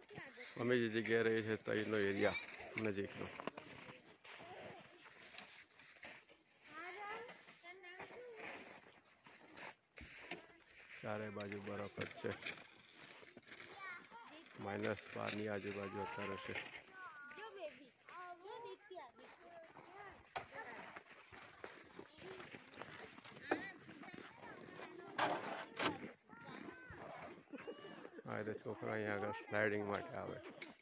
અમે જે જગ્યાએ રહીએ છીએ ત્યાંનો એરિયા નજીકનો ચારે બાજુ બરફ જ છે. -12ની આજુબાજુ અત્યારે છે. હા, તો છોકરા અહીંયા આગળ સ્લાઇડિંગ માટે આવે.